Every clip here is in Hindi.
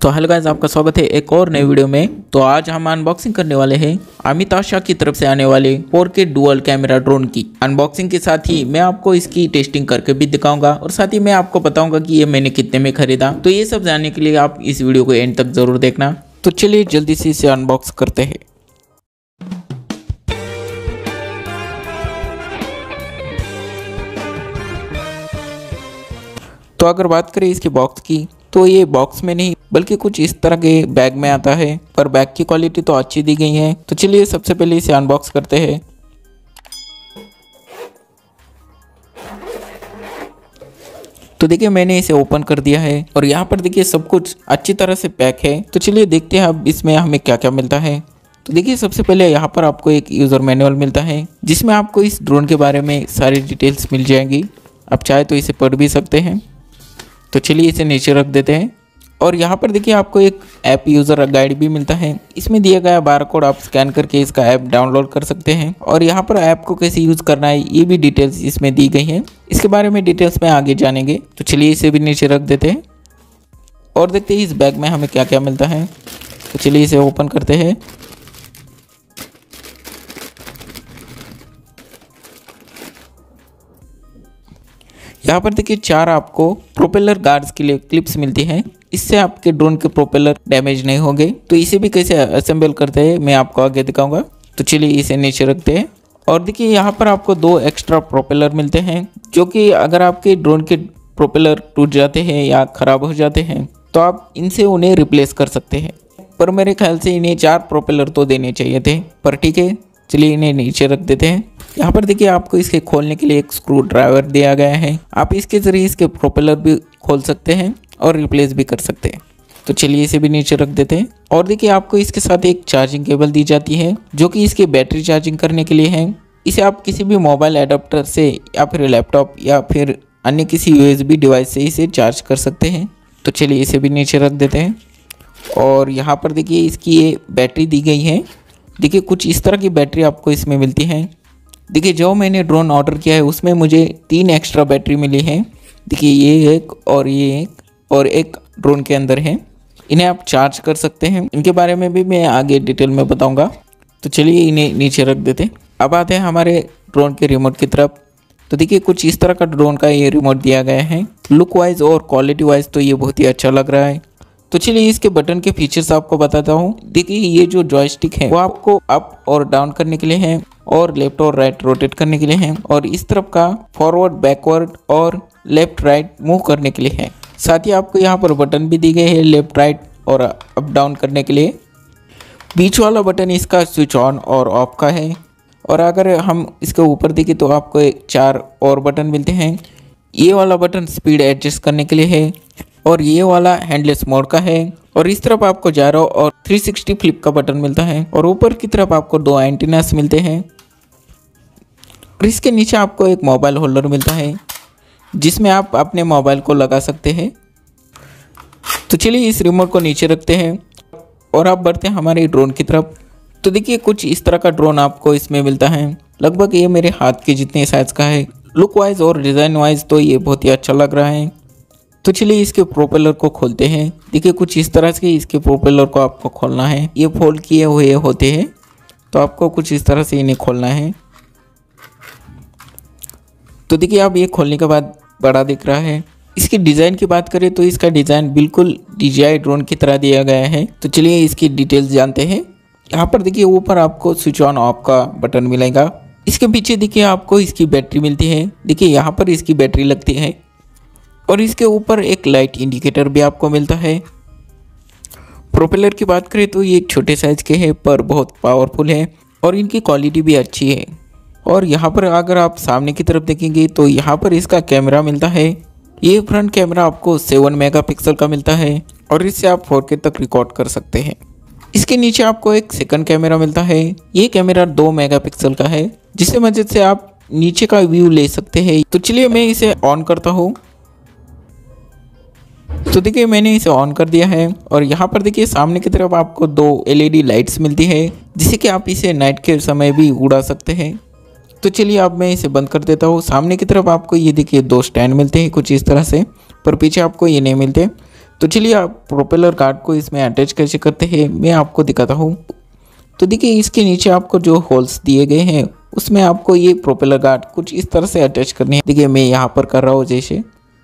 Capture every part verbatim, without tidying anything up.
तो हेलो गाइस, आपका स्वागत है एक और नए वीडियो में। तो आज हम अनबॉक्सिंग करने वाले हैं अमिताशा की तरफ से आने वाले four K dual camera drone की। अनबॉक्सिंग के साथ ही मैं आपको इसकी टेस्टिंग करके भी दिखाऊंगा और साथ ही मैं आपको बताऊंगा कि ये मैंने कितने में खरीदा। तो ये सब जानने के लिए आप इस वीडियो को एंड तक जरूर देखना। तो चलिए जल्दी से इसे अनबॉक्स करते हैं। तो अगर बात करें इसके बॉक्स की, तो ये बॉक्स में नहीं बल्कि कुछ इस तरह के बैग में आता है, पर बैग की क्वालिटी तो अच्छी दी गई है। तो चलिए सबसे पहले इसे अनबॉक्स करते हैं। तो देखिए मैंने इसे ओपन कर दिया है और यहाँ पर देखिए सब कुछ अच्छी तरह से पैक है। तो चलिए देखते हैं अब इसमें हमें क्या क्या मिलता है। तो देखिए सबसे पहले यहाँ पर आपको एक यूज़र मैनुअल मिलता है जिसमें आपको इस ड्रोन के बारे में सारी डिटेल्स मिल जाएंगी। आप चाहे तो इसे पढ़ भी सकते हैं। तो चलिए इसे नीचे रख देते हैं। और यहाँ पर देखिए आपको एक ऐप यूज़र गाइड भी मिलता है। इसमें दिया गया बार कोड आप स्कैन करके इसका ऐप डाउनलोड कर सकते हैं और यहाँ पर ऐप को कैसे यूज़ करना है ये भी डिटेल्स इसमें दी गई हैं। इसके बारे में डिटेल्स में आगे जानेंगे। तो चलिए इसे भी नीचे रख देते हैं और देखते हैं इस बैग में हमें क्या क्या मिलता है। तो चलिए इसे ओपन करते हैं। यहाँ पर देखिए चार आपको प्रोपेलर गार्ड्स के लिए क्लिप्स मिलती हैं। इससे आपके ड्रोन के प्रोपेलर डैमेज नहीं होंगे। तो इसे भी कैसे असेंबल करते हैं मैं आपको आगे दिखाऊंगा। तो चलिए इसे नीचे रखते हैं और देखिए यहाँ पर आपको दो एक्स्ट्रा प्रोपेलर मिलते हैं जो कि अगर आपके ड्रोन के प्रोपेलर टूट जाते हैं या ख़राब हो जाते हैं तो आप इनसे उन्हें रिप्लेस कर सकते हैं। पर मेरे ख्याल से इन्हें चार प्रोपेलर तो देने चाहिए थे, पर ठीक है चलिए इन्हें नीचे रख देते हैं। यहाँ पर देखिए आपको इसके खोलने के लिए एक स्क्रू ड्राइवर दिया गया है। आप इसके ज़रिए इसके प्रोपेलर भी खोल सकते हैं और रिप्लेस भी कर सकते हैं। तो चलिए इसे भी नीचे रख देते हैं और देखिए आपको इसके साथ एक चार्जिंग केबल दी जाती है जो कि इसकी बैटरी चार्जिंग करने के लिए है। इसे आप किसी भी मोबाइल एडाप्टर से या फिर लैपटॉप या फिर अन्य किसी यूएसबी डिवाइस से इसे चार्ज कर सकते हैं। तो चलिए इसे भी नीचे रख देते हैं और यहाँ पर देखिए इसकी ये बैटरी दी गई है। देखिए कुछ इस तरह की बैटरी आपको इसमें मिलती है। देखिए जो मैंने ड्रोन ऑर्डर किया है उसमें मुझे तीन एक्स्ट्रा बैटरी मिली है। देखिए ये एक और ये एक और एक ड्रोन के अंदर है। इन्हें आप चार्ज कर सकते हैं। इनके बारे में भी मैं आगे डिटेल में बताऊंगा। तो चलिए इन्हें नीचे रख देते हैं। अब आते हैं हमारे ड्रोन के रिमोट की तरफ। तो देखिए कुछ इस तरह का ड्रोन का ये रिमोट दिया गया है। लुक वाइज और क्वालिटी वाइज तो ये बहुत ही अच्छा लग रहा है। तो चलिए इसके बटन के फीचर्स आपको बताता हूँ। देखिए ये जो जॉयस्टिक है वो आपको अप और डाउन करने के लिए है और लेफ्ट और राइट रोटेट करने के लिए है और इस तरफ का फॉरवर्ड बैकवर्ड और लेफ्ट राइट मूव करने के लिए है। साथ ही आपको यहाँ पर बटन भी दी गई है लेफ्ट राइट और अप डाउन करने के लिए। बीच वाला बटन इसका स्विच ऑन और ऑफ का है और अगर हम इसके ऊपर देखें तो आपको एक चार और बटन मिलते हैं। ये वाला बटन स्पीड एडजस्ट करने के लिए है और ये वाला हैंडलेस मोड का है और इस तरफ आपको जायरो और थ्री सिक्सटी फ्लिप का बटन मिलता है और ऊपर की तरफ आपको दो एंटीनास मिलते हैं और इसके नीचे आपको एक मोबाइल होल्डर मिलता है जिसमें आप अपने मोबाइल को लगा सकते हैं। तो चलिए इस रिमोट को नीचे रखते हैं और आप बढ़ते हैं हमारे ड्रोन की तरफ। तो देखिए कुछ इस तरह का ड्रोन आपको इसमें मिलता है। लगभग ये मेरे हाथ के जितने साइज़ का है। लुक वाइज और डिज़ाइन वाइज तो ये बहुत ही अच्छा लग रहा है। तो चलिए इसके प्रोपेलर को खोलते हैं। देखिए कुछ इस तरह से इसके प्रोपेलर को आपको खोलना है। ये फोल्ड किए हुए होते हैं तो आपको कुछ इस तरह से इन्हें खोलना है। तो देखिए आप ये खोलने के बाद बड़ा दिख रहा है। इसकी डिज़ाइन की बात करें तो इसका डिज़ाइन बिल्कुल डी जे आई ड्रोन की तरह दिया गया है। तो चलिए इसकी डिटेल्स जानते हैं। यहाँ पर देखिए ऊपर आपको स्विच ऑन ऑफ का बटन मिलेगा। इसके पीछे देखिए आपको इसकी बैटरी मिलती है। देखिए यहाँ पर इसकी बैटरी लगती है और इसके ऊपर एक लाइट इंडिकेटर भी आपको मिलता है। प्रोपेलर की बात करें तो ये छोटे साइज़ के हैं पर बहुत पावरफुल है और इनकी क्वालिटी भी अच्छी है। और यहाँ पर अगर आप सामने की तरफ देखेंगे तो यहाँ पर इसका कैमरा मिलता है। ये फ्रंट कैमरा आपको सेवन मेगापिक्सल का मिलता है और इससे आप फोर के तक रिकॉर्ड कर सकते हैं। इसके नीचे आपको एक सेकंड कैमरा मिलता है। ये कैमरा दो मेगापिक्सल का है जिससे मदद से आप नीचे का व्यू ले सकते हैं। तो चलिए मैं इसे ऑन करता हूँ। तो देखिए मैंने इसे ऑन कर दिया है और यहाँ पर देखिए सामने की तरफ आपको दो एल ई डी लाइट्स मिलती है जिससे कि आप इसे नाइट के समय भी उड़ा सकते हैं। तो चलिए अब मैं इसे बंद कर देता हूँ। सामने की तरफ आपको ये देखिए दो स्टैंड मिलते हैं कुछ इस तरह से, पर पीछे आपको ये नहीं मिलते। तो चलिए आप प्रोपेलर गार्ड को इसमें अटैच कैसे करते हैं मैं आपको दिखाता हूँ। तो देखिए इसके नीचे आपको जो होल्स दिए गए हैं उसमें आपको ये प्रोपेलर गार्ड कुछ इस तरह से अटैच करनी है। देखिए मैं यहाँ पर कर रहा हूँ जैसे,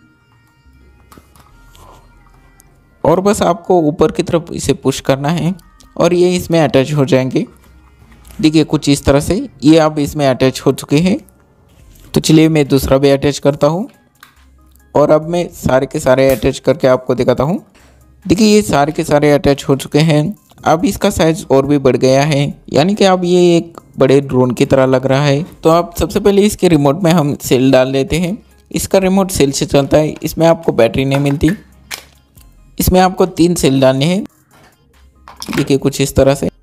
और बस आपको ऊपर की तरफ इसे पुश करना है और ये इसमें अटैच हो जाएंगे। देखिए कुछ इस तरह से ये अब इसमें अटैच हो चुके हैं। तो चलिए मैं दूसरा भी अटैच करता हूँ और अब मैं सारे के सारे अटैच करके आपको दिखाता हूँ। देखिए ये सारे के सारे अटैच हो चुके हैं। अब इसका साइज़ और भी बढ़ गया है, यानी कि अब ये एक बड़े ड्रोन की तरह लग रहा है। तो अब सबसे पहले इसके रिमोट में हम सेल डाल लेते हैं। इसका रिमोट सेल से चलता है, इसमें आपको बैटरी नहीं मिलती। इसमें आपको तीन सेल डालने हैं। देखिए कुछ इस तरह से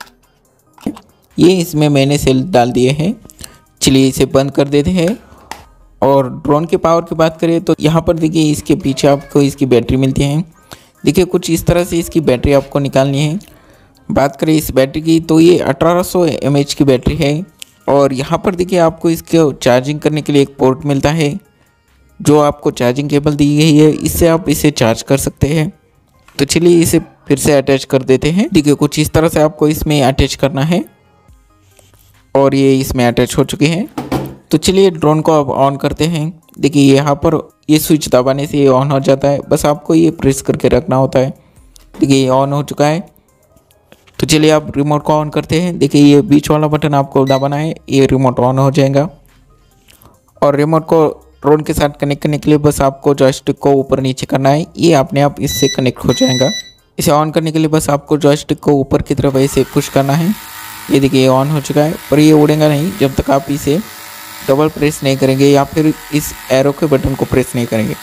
ये इसमें मैंने सेल डाल दिए हैं। चलिए इसे बंद कर देते हैं। और ड्रोन के पावर की बात करें तो यहाँ पर देखिए इसके पीछे आपको इसकी बैटरी मिलती है। देखिए कुछ इस तरह से इसकी बैटरी आपको निकालनी है। बात करें इस बैटरी की तो ये अठारह सौ एम एच की बैटरी है। और यहाँ पर देखिए आपको इसको चार्जिंग करने के लिए एक पोर्ट मिलता है, जो आपको चार्जिंग केबल दी गई है, इससे आप इसे चार्ज कर सकते हैं। तो चलिए इसे फिर से अटैच कर देते हैं। देखिए कुछ इस तरह से आपको इसमें अटैच करना है और ये इसमें अटैच हो चुके हैं। तो चलिए ड्रोन को अब ऑन करते हैं। देखिए यहाँ पर ये स्विच दबाने से ये ऑन हो जाता है, बस आपको ये प्रेस करके रखना होता है। देखिए ये ऑन हो चुका है। तो चलिए आप रिमोट को ऑन करते हैं। देखिए ये बीच वाला बटन आपको दबाना है, ये रिमोट ऑन हो जाएगा। और रिमोट को ड्रोन के साथ कनेक्ट करने के लिए बस आपको जॉयस्टिक को ऊपर नीचे करना है, ये अपने आप इससे कनेक्ट हो जाएगा। इसे ऑन करने के लिए बस आपको जॉयस्टिक को ऊपर की तरफ ऐसे पुश करना है। ये देखिए ये ऑन हो चुका है, पर ये उड़ेगा नहीं जब तक आप इसे डबल प्रेस नहीं करेंगे या फिर इस एरो के बटन को प्रेस नहीं करेंगे।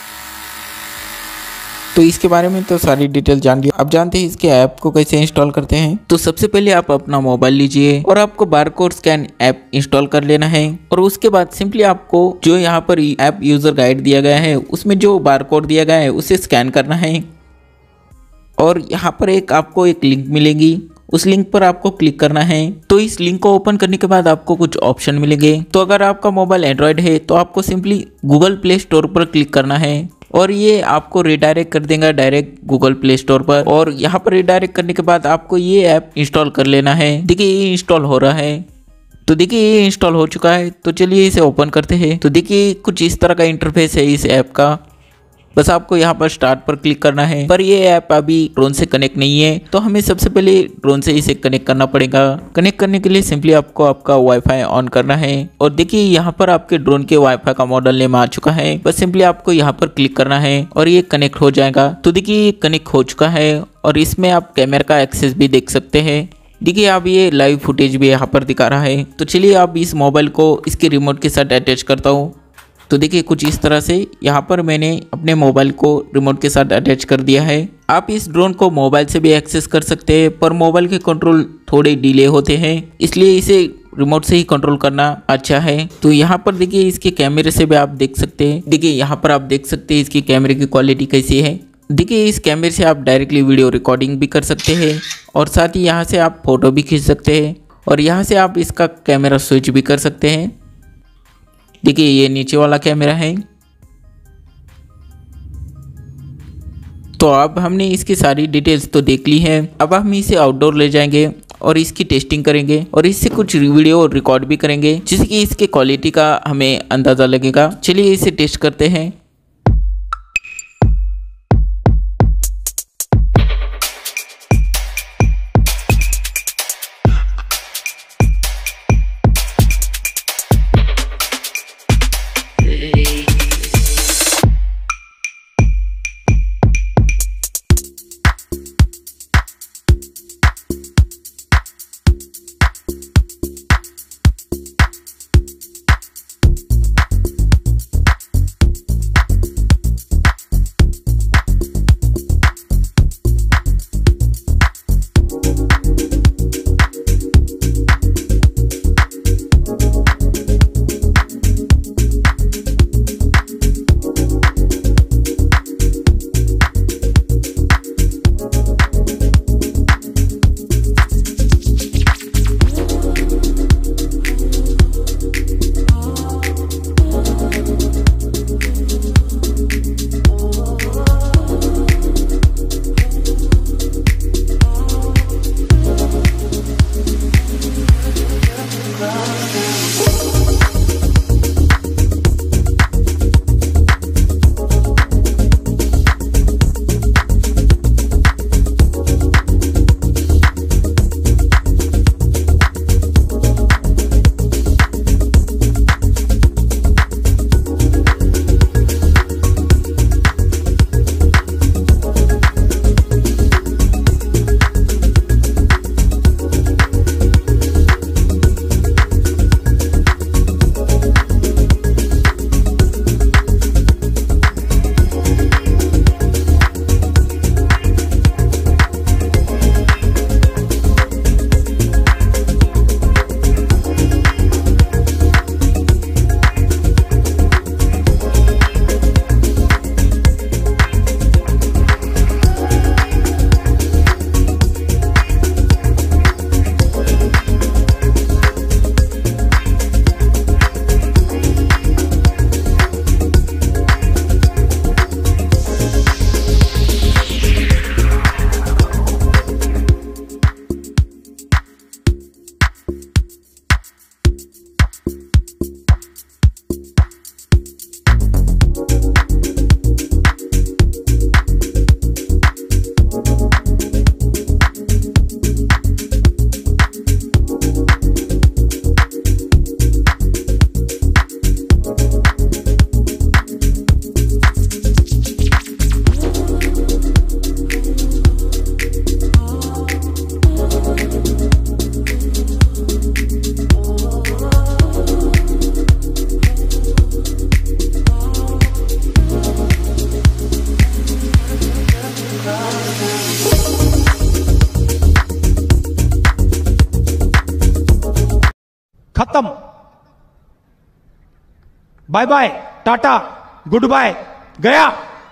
तो इसके बारे में तो सारी डिटेल जान लिया। अब जानते हैं इसके ऐप को कैसे इंस्टॉल करते हैं। तो सबसे पहले आप अपना मोबाइल लीजिए और आपको बारकोड स्कैन ऐप इंस्टॉल कर लेना है। और उसके बाद सिंपली आपको जो यहाँ पर ऐप यूजर गाइड दिया गया है उसमें जो बारकोड दिया गया है उसे स्कैन करना है। और यहाँ पर एक आपको एक लिंक मिलेगी, उस लिंक पर आपको क्लिक करना है। तो इस लिंक को ओपन करने के बाद आपको कुछ ऑप्शन मिलेंगे। तो अगर आपका मोबाइल एंड्रॉयड है तो आपको सिंपली गूगल प्ले स्टोर पर क्लिक करना है और ये आपको रिडायरेक्ट कर देगा डायरेक्ट गूगल प्ले स्टोर पर। और यहाँ पर रिडायरेक्ट करने के बाद आपको ये ऐप इंस्टॉल कर लेना है। देखिए ये इंस्टॉल हो रहा है। तो देखिए ये इंस्टॉल हो चुका है। तो चलिए इसे ओपन करते हैं। तो देखिए कुछ इस तरह का इंटरफेस है इस ऐप का। बस आपको यहाँ पर स्टार्ट पर क्लिक करना है। पर ये ऐप अभी ड्रोन से कनेक्ट नहीं है, तो हमें सबसे पहले ड्रोन से इसे कनेक्ट करना पड़ेगा। कनेक्ट करने के लिए सिंपली आपको आपका वाईफाई ऑन करना है। और देखिए यहाँ पर आपके ड्रोन के वाईफाई का मॉडल नेम आ चुका है। बस सिंपली आपको यहाँ पर क्लिक करना है और ये कनेक्ट हो जाएगा। तो देखिए ये कनेक्ट हो चुका है और इसमें आप कैमरा का एक्सेस भी देख सकते हैं। देखिए अब ये लाइव फुटेज भी यहाँ पर दिखा रहा है। तो चलिए अब इस मोबाइल को इसके रिमोट के साथ अटैच करता हूँ। तो देखिए कुछ इस तरह से यहाँ पर मैंने अपने मोबाइल को रिमोट के साथ अटैच कर दिया है। आप इस ड्रोन को मोबाइल से भी एक्सेस कर सकते हैं, पर मोबाइल के कंट्रोल थोड़े डिले होते हैं, इसलिए इसे रिमोट से ही कंट्रोल करना अच्छा है। तो यहाँ पर देखिए इसके कैमरे से भी आप देख सकते हैं। देखिए यहाँ पर आप देख सकते हैं इसकी कैमरे की क्वालिटी कैसी है। देखिए इस कैमरे से आप डायरेक्टली वीडियो रिकॉर्डिंग भी कर सकते हैं और साथ ही यहाँ से आप फोटो भी खींच सकते हैं और यहाँ से आप इसका कैमरा स्विच भी कर सकते हैं। देखिए ये नीचे वाला कैमरा है। तो अब हमने इसकी सारी डिटेल्स तो देख ली है। अब हम इसे आउटडोर ले जाएंगे और इसकी टेस्टिंग करेंगे और इससे कुछ वीडियो रिकॉर्ड भी करेंगे, जिससे कि इसके क्वालिटी का हमें अंदाज़ा लगेगा। चलिए इसे टेस्ट करते हैं। खत्म। Bye bye, tata, goodbye, गया।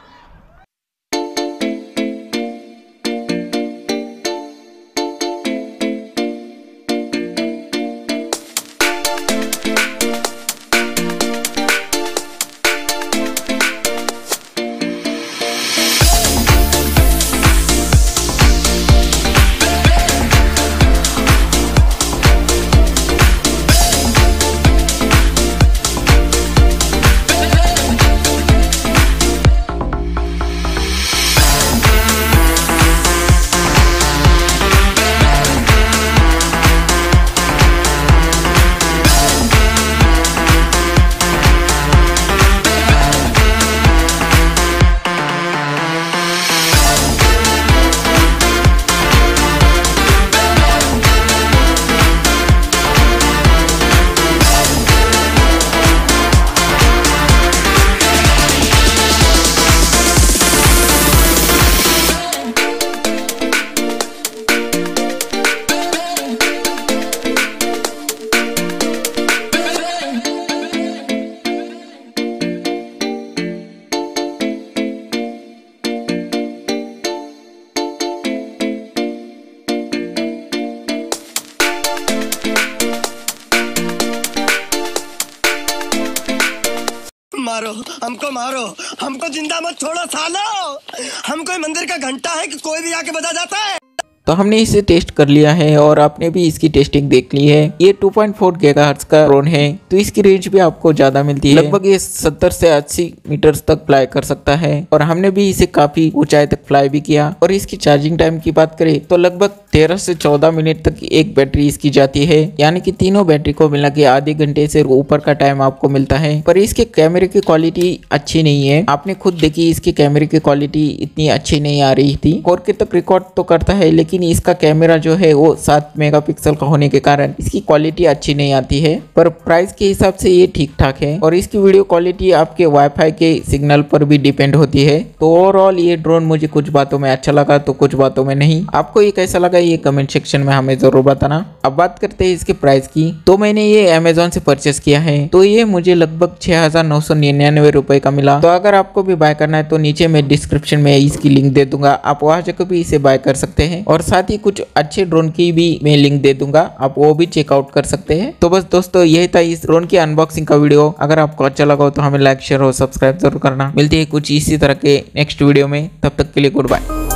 मारो हमको, मारो हमको, जिंदा मत छोड़ो सालो। हम कोई मंदिर का घंटा है कि कोई भी आके बजा जाता है। तो हमने इसे टेस्ट कर लिया है और आपने भी इसकी टेस्टिंग देख ली है। ये टू पॉइंट फोर गीगाहर्ट्ज का ड्रोन है, तो इसकी रेंज भी आपको ज्यादा मिलती है। लगभग ये सत्तर से अस्सी मीटर तक फ्लाई कर सकता है और हमने भी इसे काफी ऊंचाई तक फ्लाई भी किया। और इसकी चार्जिंग टाइम की बात करें तो लगभग तेरह से चौदह मिनट तक एक बैटरी इसकी जाती है, यानी कि तीनों बैटरी को मिला के आधे घंटे से ऊपर का टाइम आपको मिलता है। पर इसके कैमरे की क्वालिटी अच्छी नहीं है, आपने खुद देखी इसकी कैमरे की क्वालिटी इतनी अच्छी नहीं आ रही थी। फोर के तक रिकॉर्ड तो करता है, लेकिन इसका कैमरा जो है वो सात मेगापिक्सल का होने के कारण इसकी क्वालिटी अच्छी नहीं आती है। पर प्राइस के हिसाब से ये ठीक ठाक है और इसकी वीडियो क्वालिटी आपके वाईफाई के सिग्नल पर भी डिपेंड होती है। तो ओवरऑल ये ड्रोन मुझे कुछ बातों में अच्छा लगा तो कुछ बातों में नहीं। आपको ये कैसा लगा ये कमेंट सेक्शन में हमें जरूर बताना। अब बात करते हैं इसके प्राइस की। तो मैंने ये अमेजोन से परचेस किया है, तो ये मुझे लगभग छह हजार नौ सौ निन्यानवे रुपए का मिला। तो अगर आपको भी बाय करना है तो नीचे मैं डिस्क्रिप्शन में इसकी लिंक दे दूंगा, आप वहां जाकर भी इसे बाय कर सकते हैं। और साथ ही कुछ अच्छे ड्रोन की भी मैं लिंक दे दूंगा, आप वो भी चेकआउट कर सकते हैं। तो बस दोस्तों यही था इस ड्रोन की अनबॉक्सिंग का वीडियो। अगर आपको अच्छा लगा हो तो हमें लाइक शेयर और सब्सक्राइब जरूर करना। मिलती है कुछ इसी तरह के नेक्स्ट वीडियो में, तब तक के लिए गुड बाय।